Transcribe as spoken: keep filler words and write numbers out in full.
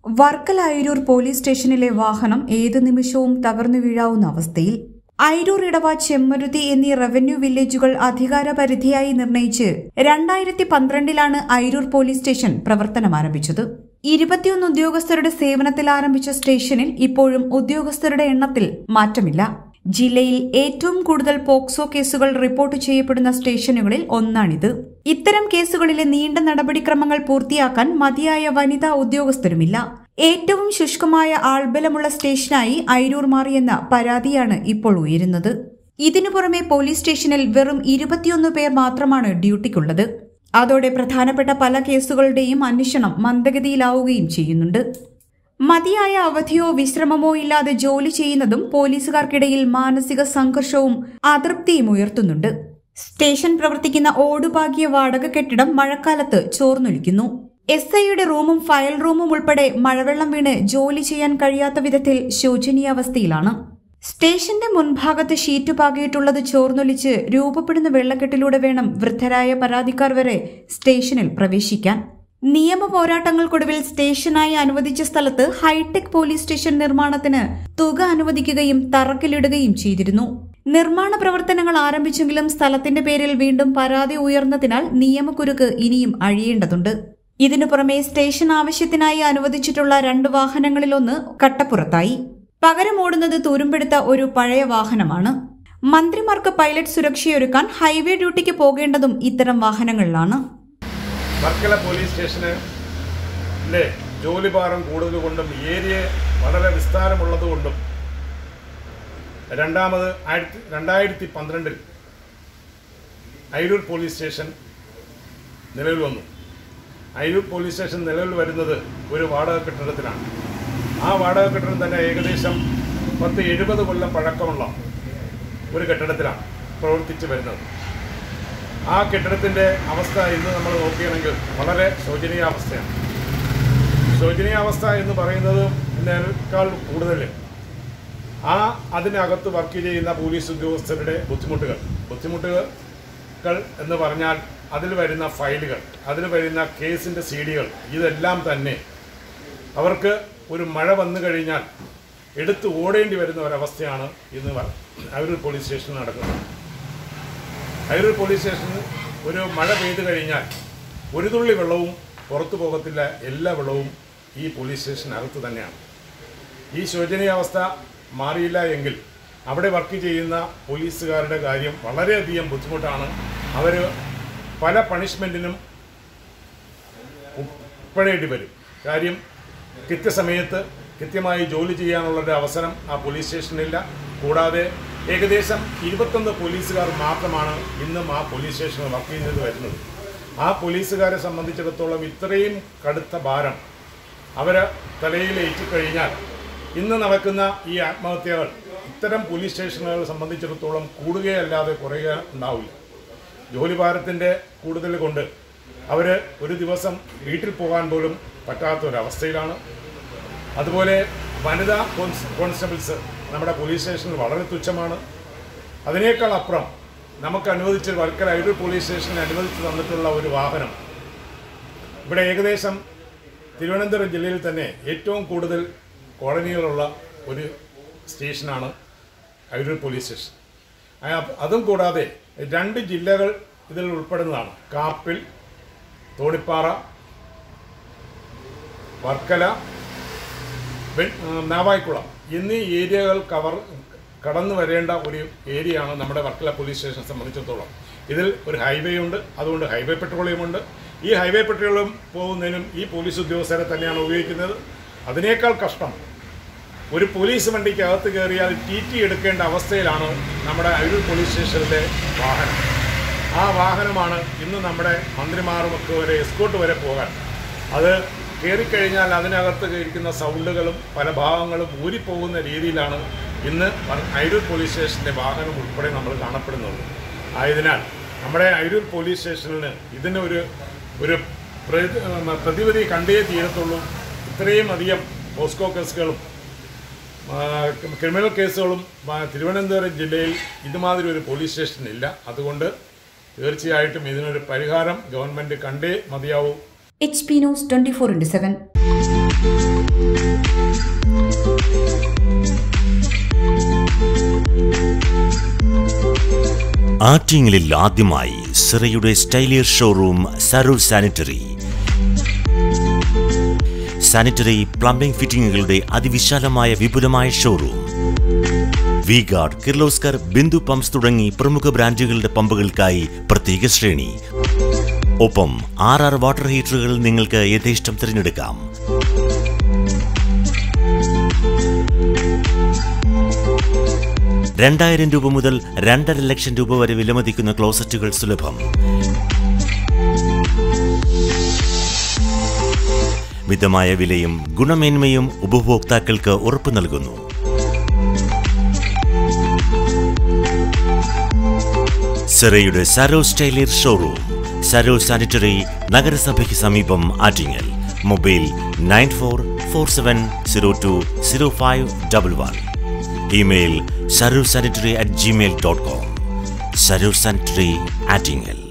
Varkala Ayiroor police സ്റ്റേഷനിലെ വാഹനം ഏതു നിമിഷവും തകർന്നു വീഴാവുന്ന അവസ്ഥയിൽ. അയിരൂർ, ഇടവ, ചെമ്മരുതി എന്നീ റവന്യൂ വില്ലേജുകൾ അധികാരപരിധിയായി നിർണയിച്ച് രണ്ടായിരത്തി പന്ത്രണ്ടിലാണ് അയിരൂർ പോലീസ് സ്റ്റേഷൻ പ്രവർത്തനം ആരംഭിച്ചത്. ഇരുപത്തിയൊന്ന് ഉദ്യോഗസ്ഥരുടെ സേവനത്തിൽ ആരംഭിച്ച സ്റ്റേഷനിൽ ഇപ്പോഴും ഉദ്യോഗസ്ഥരുടെ എണ്ണത്തിൽ മാറ്റമില്ല. ജില്ലയിൽ ഏറ്റവും കൂടുതൽ പോക്സോ കേസുകൾ റിപ്പോർട്ട് ചെയ്യപ്പെടുന്ന സ്റ്റേഷനുകളിൽ ഒന്നാണിത്. ഇത്തരം കേസുകളിലെ നീണ്ട നടപടിക്രമങ്ങൾ പൂർത്തിയാക്കാൻ മതിയായ വനിതാ ഉദ്യോഗസ്ഥരുമില്ല. ഏറ്റവും ശുഷ്കമായ ആൾബലമുള്ള സ്റ്റേഷനായി അയിരൂർ മാറിയെന്ന പരാതിയാണ് ഇപ്പോൾ ഉയരുന്നത്. ഇതിനു പുറമെ പോലീസ് സ്റ്റേഷനിൽ വെറും ഇരുപത്തിയൊന്ന് പേർ മാത്രമാണ് ഡ്യൂട്ടിക്കുള്ളത്. അതോടെ പ്രധാനപ്പെട്ട പല കേസുകളുടെയും അന്വേഷണം മന്ദഗതിയിലാവുകയും ചെയ്യുന്നുണ്ട്. മതിയായ അവധിയോ വിശ്രമമോ ഇല്ലാതെ ജോലി ചെയ്യുന്നതും പോലീസുകാർക്കിടയിൽ മാനസിക സംഘർഷവും അതൃപ്തിയും ഉയർത്തുന്നുണ്ട്. സ്റ്റേഷൻ പ്രവർത്തിക്കുന്ന ഓടുപാകിയ വാടക കെട്ടിടം മഴക്കാലത്ത് ചോർന്നൊലിക്കുന്നു. എസ് ഐയുടെ റൂമും ഫയൽ റൂമും ഉൾപ്പെടെ മഴവെള്ളം വീണ് ജോലി ചെയ്യാൻ കഴിയാത്ത വിധത്തിൽ ശോചനീയാവസ്ഥയിലാണ്. സ്റ്റേഷന്റെ മുൻഭാഗത്ത് ഷീറ്റ് പാകിയിട്ടുള്ളത് ചോർന്നൊലിച്ച് രൂപപ്പെടുന്ന വെള്ളക്കെട്ടിലൂടെ വേണം വൃദ്ധരായ പരാതിക്കാർ വരെ സ്റ്റേഷനിൽ പ്രവേശിക്കാൻ. നിയമ പോരാട്ടങ്ങൾക്കൊടുവിൽ സ്റ്റേഷനായി അനുവദിച്ച സ്ഥലത്ത് ഹൈടെക് പോലീസ് സ്റ്റേഷൻ നിർമ്മാണത്തിന് തുക അനുവദിക്കുകയും തറക്കല്ലിടുകയും ചെയ്തിരുന്നു. നിർമ്മാണ പ്രവർത്തനങ്ങൾ ആരംഭിച്ചെങ്കിലും സ്ഥലത്തിന്റെ പേരിൽ വീണ്ടും പരാതി ഉയർന്നതിനാൽ നിയമക്കുരുക്ക് ഇനിയും അഴിയേണ്ടതുണ്ട്. ഇതിനു പുറമെ സ്റ്റേഷൻ ആവശ്യത്തിനായി അനുവദിച്ചിട്ടുള്ള രണ്ട് വാഹനങ്ങളിലൊന്ന് കട്ടപ്പുറത്തായി. പകരം ഓടുന്നത് തുരുമ്പെടുത്ത ഒരു പഴയ വാഹനമാണ്. മന്ത്രിമാർക്ക് പൈലറ്റ് സുരക്ഷയൊരുക്കാൻ ഹൈവേ ഡ്യൂട്ടിക്ക് പോകേണ്ടതും ഇത്തരം വാഹനങ്ങളിലാണ്. വർക്കല പോലീസ് സ്റ്റേഷനിലെ ജോലിഭാരം കൂടുതൽ കൊണ്ടും ഏരിയ വളരെ വിസ്താരമുള്ളതുകൊണ്ടും രണ്ടാമത് ആയിരത്തി രണ്ടായിരത്തി പന്ത്രണ്ടിൽ അയിരൂർ പോലീസ് സ്റ്റേഷൻ നിലവിൽ വന്നു. അയിരൂർ പോലീസ് സ്റ്റേഷൻ നിലവിൽ വരുന്നത് ഒരു വാടക കെട്ടിടത്തിലാണ്. ആ വാടക കെട്ടിടം തന്നെ ഏകദേശം പത്ത് എഴുപത് കൊല്ലം പഴക്കമുള്ള ഒരു കെട്ടിടത്തിലാണ് പ്രവർത്തിച്ചു വരുന്നത്. ആ കെട്ടിടത്തിൻ്റെ അവസ്ഥ ഇന്ന് നമ്മൾ നോക്കുകയാണെങ്കിൽ വളരെ ശോചനീയാവസ്ഥയാണ്. ശോചനീയാവസ്ഥ എന്ന് പറയുന്നത് ഇതിനേക്കാൾ കൂടുതൽ ആ അതിനകത്ത് വർക്ക് ചെയ്യുന്ന പോലീസ് ഉദ്യോഗസ്ഥരുടെ ബുദ്ധിമുട്ടുകൾ ബുദ്ധിമുട്ടുകൾ എന്ന് പറഞ്ഞാൽ അതിൽ വരുന്ന ഫയലുകൾ, അതിൽ വരുന്ന കേസിൻ്റെ സി ഡികൾ, ഇതെല്ലാം തന്നെ അവർക്ക് ഒരു മഴ വന്നു കഴിഞ്ഞാൽ എടുത്ത് ഓടേണ്ടി വരുന്ന ഒരവസ്ഥയാണ് ഇന്ന് അയിരൂർ പോലീസ് സ്റ്റേഷനിൽ നടക്കുന്നത്. അയിരൂർ പോലീസ് സ്റ്റേഷനിൽ ഒരു മഴ പെയ്തു കഴിഞ്ഞാൽ ഒരു തുള്ളി വെള്ളവും പുറത്തു പോകത്തില്ല. എല്ലാ വെള്ളവും ഈ പോലീസ് സ്റ്റേഷനകത്ത് തന്നെയാണ്. ഈ ശോചനീയാവസ്ഥ മാറിയില്ല എങ്കിൽ അവിടെ വർക്ക് ചെയ്യുന്ന പോലീസുകാരുടെ കാര്യം വളരെയധികം ബുദ്ധിമുട്ടാണ്. അവർ പല പണിഷ്മെൻറ്റിനും ഉൾപ്പെടേണ്ടി വരും. കാര്യം കൃത്യസമയത്ത് കൃത്യമായി ജോലി ചെയ്യാനുള്ളൊരു അവസരം ആ പോലീസ് സ്റ്റേഷനില്ല. കൂടാതെ ഏകദേശം ഇരുപത്തൊന്ന് പോലീസുകാർ മാത്രമാണ് ഇന്നും ആ പോലീസ് സ്റ്റേഷനിൽ വർക്ക് ചെയ്യുന്നത് വരുന്നത്. ആ പോലീസുകാരെ സംബന്ധിച്ചിടത്തോളം ഇത്രയും കടുത്ത ഭാരം അവർ തലയിലേറ്റിക്കഴിഞ്ഞാൽ ഇന്ന് നടക്കുന്ന ഈ ആത്മഹത്യകൾ ഇത്തരം പോലീസ് സ്റ്റേഷനുകളെ സംബന്ധിച്ചിടത്തോളം കൂടുകയല്ലാതെ കുറയുക ഉണ്ടാവില്ല. ജോലിഭാരത്തിൻ്റെ കൂടുതൽ കൊണ്ട് അവർ ഒരു ദിവസം വീട്ടിൽ പോകാൻ പോലും പറ്റാത്തൊരവസ്ഥയിലാണ്. അതുപോലെ വനിതാ കോൺസ്റ്റബിൾസ് നമ്മുടെ പോലീസ് സ്റ്റേഷനിൽ വളരെ തുച്ഛമാണ്. അതിനേക്കാൾ അപ്പുറം നമുക്ക് അനുവദിച്ച് വർക്കല അയിരൂർ പോലീസ് സ്റ്റേഷനിൽ അനുവദിച്ച് തന്നിട്ടുള്ള ഒരു വാഹനം ഇവിടെ ഏകദേശം തിരുവനന്തപുരം ജില്ലയിൽ തന്നെ ഏറ്റവും കൂടുതൽ കോളനികളുള്ള ഒരു സ്റ്റേഷനാണ് അയിരൂർ പോലീസ് സ്റ്റേഷൻ. അതും കൂടാതെ രണ്ട് ജില്ലകൾ ഇതിൽ ഉൾപ്പെടുന്നതാണ്. കാപ്പിൽ, തോണിപ്പാറ, വർക്കല, നാവായിക്കുളം എന്നീ ഏരിയകൾ കവർ കടന്നു വരേണ്ട ഒരു ഏരിയയാണ് നമ്മുടെ വർക്കല പോലീസ് സ്റ്റേഷനെ സംബന്ധിച്ചിടത്തോളം. ഇതിൽ ഒരു ഹൈവേ ഉണ്ട്. അതുകൊണ്ട് ഹൈവേ പെട്രോളിയം ഉണ്ട്. ഈ ഹൈവേ പെട്രോളിയം പോകുന്നതിനും ഈ പോലീസ് ഉദ്യോഗസ്ഥരെ തന്നെയാണ് ഉപയോഗിക്കുന്നത്. അതിനേക്കാൾ കഷ്ടം ഒരു പോലീസ് വണ്ടിക്കകത്ത് കയറിയാൽ ടി ടി എടുക്കേണ്ട അവസ്ഥയിലാണ് നമ്മുടെ അയിരൂർ പോലീസ് സ്റ്റേഷനിലെ വാഹനം. ആ വാഹനമാണ് ഇന്ന് നമ്മുടെ മന്ത്രിമാരുമൊക്കെ വരെ എസ്കോട്ട് വരെ പോകാൻ. അത് കയറിക്കഴിഞ്ഞാൽ അതിനകത്ത് ഇരിക്കുന്ന സൗണ്ടുകളും പല ഭാഗങ്ങളും ഊരിപ്പോകുന്ന രീതിയിലാണ് ഇന്ന് അയിരൂർ പോലീസ് സ്റ്റേഷൻ്റെ വാഹനം ഉൾപ്പെടെ നമ്മൾ കാണപ്പെടുന്നത്. ആയതിനാൽ നമ്മുടെ അയിരൂർ പോലീസ് സ്റ്റേഷനിന് ഇതിന് ഒരു ഒരു പ്രതിവിധി കണ്ടേ തീരത്തുള്ളൂ. ഇത്രയും അധികം പോസ്കോ കേസുകളും ക്രിമിനൽ കേസുകളും തിരുവനന്തപുരം ജില്ലയിൽ ഇതുമാതിരി ഒരു പോലീസ് സ്റ്റേഷൻ ഇല്ല. അതുകൊണ്ട് തീർച്ചയായിട്ടും ഇതിനൊരു പരിഹാരം ഗവൺമെൻറ് കണ്ടേ മതിയാവൂ. H P news twenty four into seven. ആറ്റിങ്ങലിൽ ആദ്യമായി സിറയുടെ സ്റ്റൈലിയർ ഷോറൂം സരൂർ സാനിറ്ററി. സാനിറ്ററി പ്ലംബിംഗ് ഫിറ്റിംഗുകളുടെ അതിവിശാലമായ വിപുലമായ showroom. V Guard, Kirloskar, Bindu pumps തുടങ്ങി പ്രമുഖ ബ്രാൻഡുകളുടെ പമ്പുകൾക്കായി പ്രത്യേക ശ്രേണി. ഒപ്പം ആർ ആർ വാട്ടർ ഹീറ്ററുകൾ നിങ്ങൾക്ക് യഥേഷ്ടം തിരഞ്ഞെടുക്കാം. രണ്ടായിരം രൂപ മുതൽ രണ്ടര ലക്ഷം രൂപ വരെ വിലമതിക്കുന്ന ക്ലോസറ്റുകൾ സുലഭം. മിതമായ വിലയും ഗുണമേന്മയും ഉപഭോക്താക്കൾക്ക് ഉറപ്പു നൽകുന്നു. സിറയുടെ സരോ സ്റ്റൈലിയർ ഷോറൂം, സരോ സാനിറ്ററി, നഗരസഭയ്ക്ക് സമീപം, Attingal. Mobile nine four four seven zero two zero five double one. Email Saro sanitary at Gmail dot com. Saro sanitary, Attingal.